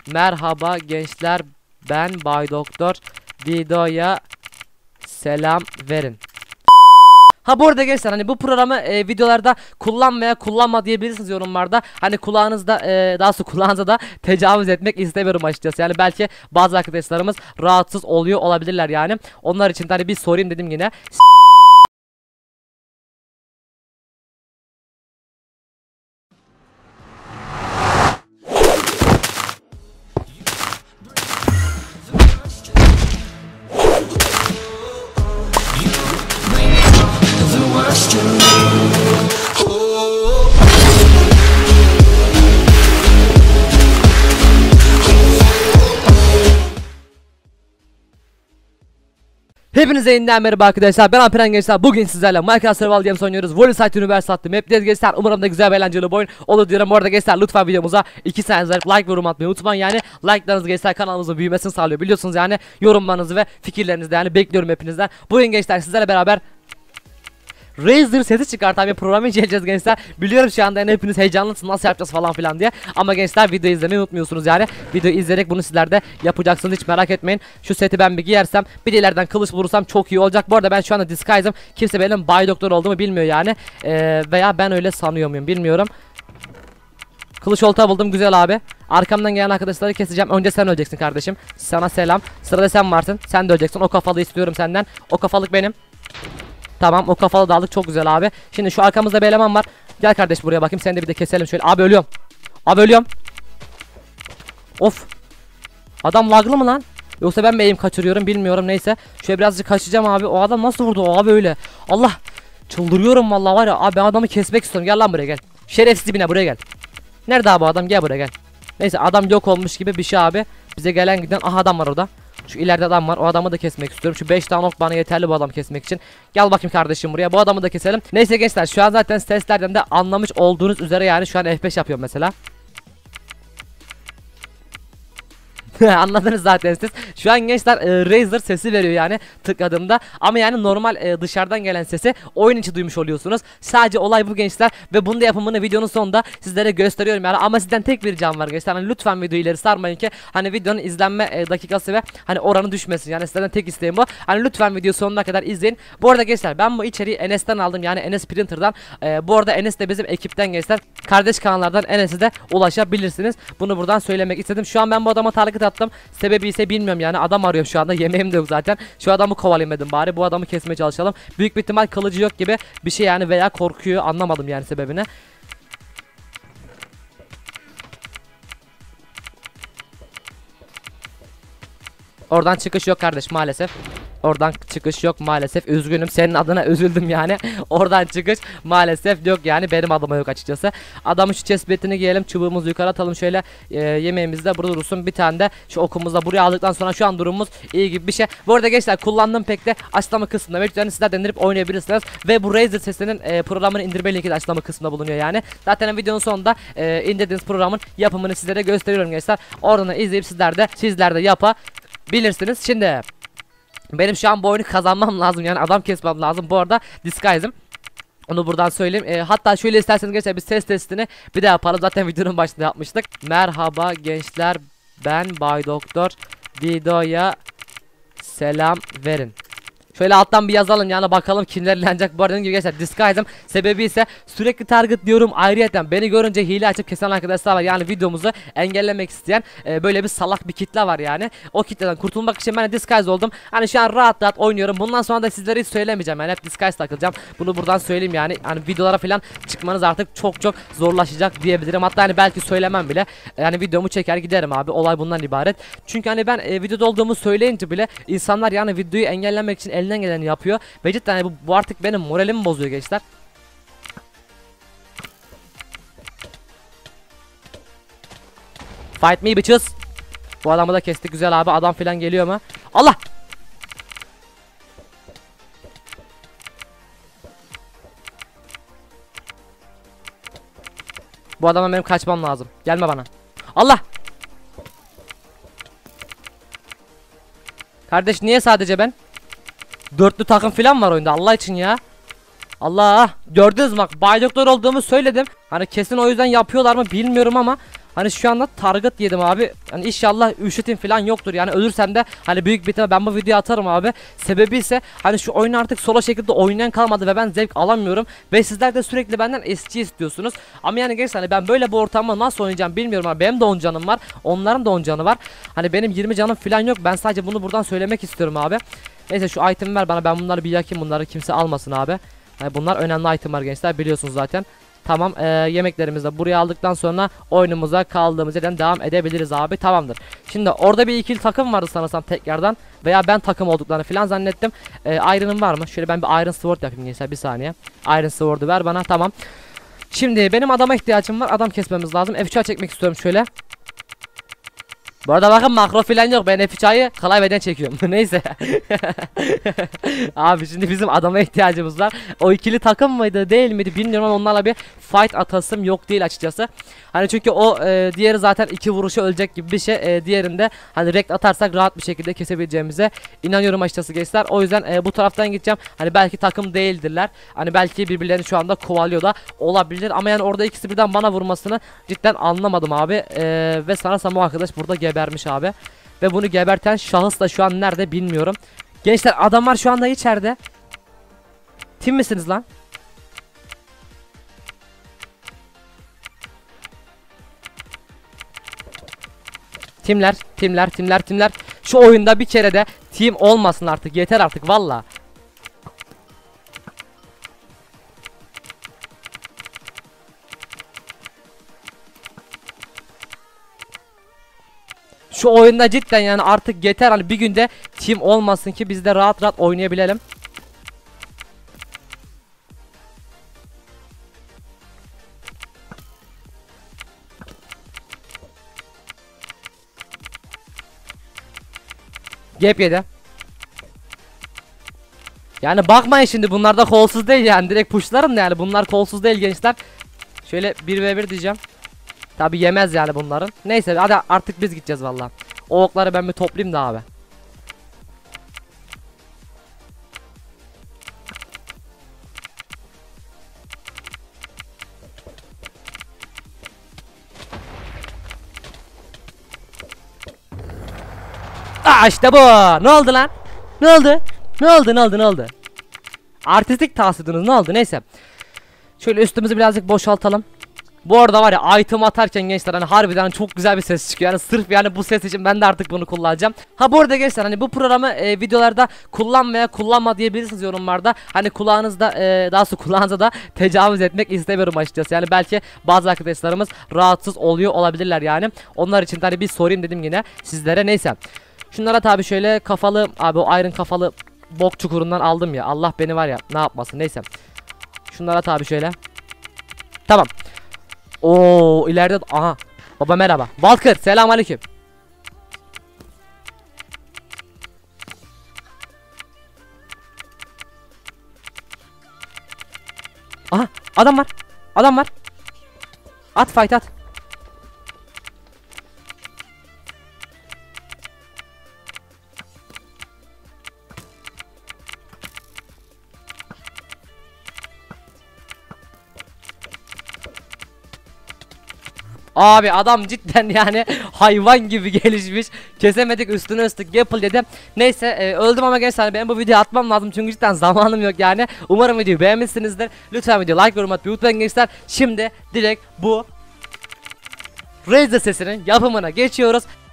Merhaba gençler, ben Bay Doktor. Videoya selam verin. Ha bu arada gençler, hani bu programı videolarda kullan veya kullanma diyebilirsiniz yorumlarda. Hani kulağınızda daha sonra kulağınıza da tecavüz etmek istemiyorum açıkçası. Yani belki bazı arkadaşlarımız rahatsız oluyor olabilirler yani. Onlar için de hani bir sorayım dedim yine. Hepinize yeniden merhaba arkadaşlar, ben Alperen gençler. Bugün sizlerle Minecraft Survival Games oynuyoruz. Voleyside Universe attım. Hepiniz gençler, umarım da güzel ve eğlenceli bir oyun olur diyorum. Bu arada gençler, lütfen videomuza 2 saniye like ve yorum atmayı unutmayın. Yani like'larınız gençler kanalımızın büyümesini sağlıyor, biliyorsunuz yani. Yorumlarınızı ve fikirlerinizi de yani bekliyorum hepinizden. Bugün gençler sizlerle beraber Razer sesi çıkartan bir programı inceleyeceğiz gençler. Biliyorum şu anda yani hepiniz heyecanlısınız, nasıl yapacağız falan filan diye. Ama gençler, video izlemeyi unutmuyorsunuz yani. Videoyu izleyerek bunu sizler de yapacaksınız, hiç merak etmeyin. Şu seti ben bir giyersem, bir de ileriden kılıç bulursam çok iyi olacak. Bu arada ben şu anda disguise'ım. Kimse benim Bay Doktor olduğumu bilmiyor yani. Veya ben öyle sanıyor muyum bilmiyorum. Kılıç olta buldum, güzel abi. Arkamdan gelen arkadaşları keseceğim. Önce sen öleceksin kardeşim. Sana selam. Sırada sen varsın. Sen de öleceksin. O kafalı istiyorum senden. O kafalık benim. Tamam, o kafalı da aldık, çok güzel abi. Şimdi şu arkamızda bir eleman var. Gel kardeş buraya bakayım, seni de bir de keselim şöyle. Abi ölüyorum. Abi ölüyorum. Of. Adam laglı mı lan? Yoksa ben mi aim kaçırıyorum bilmiyorum, neyse. Şöyle birazcık kaçacağım abi. O adam nasıl vurdu o abi öyle? Allah. Çıldırıyorum vallahi var ya. Abi ben adamı kesmek istiyorum. Gel lan buraya gel. Şerefsiz dibine buraya gel. Nerede abi adam? Gel buraya gel. Neyse, adam yok olmuş gibi bir şey abi. Bize gelen giden, aha adam var orada. Şu ileride adam var, o adamı da kesmek istiyorum. Şu 5 tane ok bana yeterli bu adamı kesmek için. Gel bakayım kardeşim buraya, bu adamı da keselim. Neyse gençler, şu an zaten seslerden de anlamış olduğunuz üzere yani şu an F5 yapıyorum mesela. Anladınız zaten siz. Şu an gençler Razer sesi veriyor yani tıkladığımda. Ama yani normal dışarıdan gelen sesi oyun içi duymuş oluyorsunuz. Sadece olay bu gençler. Ve bunun da yapımını videonun sonunda sizlere gösteriyorum yani. Ama sizden tek bir ricam var gençler. Hani lütfen videoyu ileri sarmayın ki hani videonun izlenme dakikası ve hani oranı düşmesin. Yani sizden tek isteğim bu. Hani lütfen video sonuna kadar izleyin. Bu arada gençler, ben bu içeriği Enes'ten aldım, yani Enes Printer'dan. Bu arada Enes de bizim ekipten gençler. Kardeş kanallardan Enes'e de ulaşabilirsiniz. Bunu buradan söylemek istedim. Şu an ben bu adama target attım. Sebebi ise bilmiyorum yani, adam arıyorum şu anda, yemeğim de yok zaten. Şu adamı kovalayayım dedim, bari bu adamı kesmeye çalışalım. Büyük bir ihtimal kılıcı yok gibi bir şey yani, veya korkuyor, anlamadım yani sebebini. Oradan çıkış yok kardeş maalesef. Oradan çıkış yok maalesef. Üzgünüm, senin adına üzüldüm yani. Oradan çıkış maalesef yok yani, benim adıma yok açıkçası. Adamın şu chestplate'ini giyelim, çubuğumuzu yukarı atalım şöyle. Yemeğimiz de burada dursun. Bir tane de şu okumuzla buraya aldıktan sonra şu an durumumuz iyi gibi bir şey. Bu arada gençler, kullandığım pek de açıklama kısmında mevcut, yani sizler de indirip oynayabilirsiniz. Ve bu Razer sesinin programın indirme linki de açıklama kısmında bulunuyor yani. Zaten videonun sonunda indirdiğiniz programın yapımını sizlere gösteriyorum gençler. Oradan izleyip sizler de yapabilirsiniz. Şimdi benim şu an bu oyunu kazanmam lazım, yani adam kesmem lazım. Bu arada disguise'ım, onu buradan söyleyeyim. Hatta şöyle isterseniz gençler, bir ses testini bir de yapalım, zaten videonun başında yapmıştık. Merhaba gençler, ben Bay Doktor. Videoya selam verin. Şöyle alttan bir yazalım yani, bakalım kimler eğlenecek. Bu arada dediğim gibi gençler, disguise'ım, sebebi ise sürekli target diyorum, ayrıyeten beni görünce hile açıp kesen arkadaşlar var. Yani videomuzu engellemek isteyen böyle bir salak bir kitle var yani. O kitleden kurtulmak için ben de disguise oldum. Hani şu an rahat rahat oynuyorum. Bundan sonra da sizlere hiç söylemeyeceğim yani, hep disguise takılacağım. Bunu buradan söyleyeyim yani. Hani videolara falan çıkmanız artık çok zorlaşacak diyebilirim. Hatta hani belki söylemem bile. Yani videomu çeker giderim abi. Olay bundan ibaret. Çünkü hani ben videoda olduğumu söyleyince bile insanlar yani videoyu engellemek için elinden geleni yapıyor. Ve cidden yani bu artık benim moralimi bozuyor gençler. Fight me bitches. Bu adamı da kestik, güzel abi. Adam falan geliyor mu? Allah! Bu adama benim kaçmam lazım. Gelme bana. Allah! Kardeş niye sadece ben? Dörtlü takım falan var oyunda, Allah için ya. Allah, gördünüz mü bak, Bay Doktor olduğumu söyledim. Hani kesin o yüzden yapıyorlar mı bilmiyorum ama Hani şu anda target yedim abi. Hani inşallah üşütüm falan yoktur. Yani ölürsem de hani büyük bir ihtimal ben bu videoyu atarım abi. Sebebi ise hani şu oyunu artık solo şekilde oynayan kalmadı ve ben zevk alamıyorum. Ve sizler de sürekli benden SG istiyorsunuz. Ama yani gençler hani ben böyle bu ortamda nasıl oynayacağım bilmiyorum abi. Benim de 10 canım var. Onların da 10 canı var. Hani benim 20 canım falan yok. Ben sadece bunu buradan söylemek istiyorum abi. Neyse şu item ver bana, ben bunları bir yakayım, bunları kimse almasın abi. Yani bunlar önemli itemler gençler, biliyorsunuz zaten. Tamam, yemeklerimizi de buraya aldıktan sonra oyunumuza kaldığımız yerden devam edebiliriz abi, tamamdır. Şimdi orada bir ikili takım vardı sanırsam tekrardan. Veya ben takım olduklarını falan zannettim. Iron'ım var mı? Şöyle ben bir Iron Sword yapayım gençler, bir saniye. Iron Sword'u ver bana, tamam. Şimdi benim adama ihtiyacım var, adam kesmemiz lazım. F3'e çekmek istiyorum şöyle. Bu arada bakın makro filan yok, ben F3'ayı klavyeden çekiyorum. Neyse. Abi şimdi bizim adama ihtiyacımız var. O ikili takım mıydı değil miydi bilmiyorum ama onlarla bir fight atasım yok değil açıkçası. Hani çünkü o diğeri zaten 2 vuruşa ölecek gibi bir şey. Diğerinde hani rekt atarsak rahat bir şekilde kesebileceğimize inanıyorum açıkçası gençler. O yüzden bu taraftan gideceğim. Hani belki takım değildirler. Hani belki birbirlerini şu anda kovalıyor da olabilir. Ama yani orada ikisi birden bana vurmasını cidden anlamadım abi. Ve sanırsam o arkadaş burada gebermiş abi. Ve bunu geberten şahıs da şu an nerede bilmiyorum. Gençler adamlar şu anda içeride. Tim misiniz lan? Timler. Şu oyunda bir kere de team olmasın artık. Yeter artık valla. Şu oyunda cidden yani artık yeter, hani bir günde team olmasın ki biz de rahat rahat oynayabilelim. Gap yedi. Yani bakmayın şimdi, bunlar da kolsuz değil yani, direkt pushlarım da yani, bunlar kolsuz değil gençler. Şöyle 1v1 diyeceğim. Tabi yemez yani bunların. Neyse hadi artık biz gideceğiz valla. O okları ben bir toplayayım da abi. Aa işte bu. Ne oldu lan? Ne oldu? Ne oldu? Artistik tahsidiniz ne oldu? Neyse. Şöyle üstümüzü birazcık boşaltalım. Bu arada var ya, item atarken gençler hani harbiden çok güzel bir ses çıkıyor. Yani sırf yani bu ses için ben de artık bunu kullanacağım. Ha bu arada gençler hani bu programı videolarda kullan veya kullanma diyebilirsiniz yorumlarda. Hani kulağınızda daha sonra kulağınıza da tecavüz etmek istemiyorum açıkçası. Yani belki bazı arkadaşlarımız rahatsız oluyor olabilirler yani. Onlar için de hani bir sorayım dedim yine sizlere, neyse. Şunlara tabi şöyle kafalı abi, o iron kafalı bok çukurundan aldım ya. Allah beni var ya ne yapmasın, neyse. Şunlara tabi şöyle. Tamam. Oo ileride aha. Baba merhaba. Walker selamünaleyküm. Aha adam var. Adam var. At fight at. Abi adam cidden yani hayvan gibi gelişmiş. Kesemedik, üstüne üstlük Gapple dedim. Neyse öldüm ama gençler ben bu videoyu atmam lazım çünkü cidden zamanım yok yani. Umarım videoyu beğenmişsinizdir. Lütfen video like, yorum atmayı unutmayın gençler. Şimdi direkt bu Razer sesinin yapımına geçiyoruz.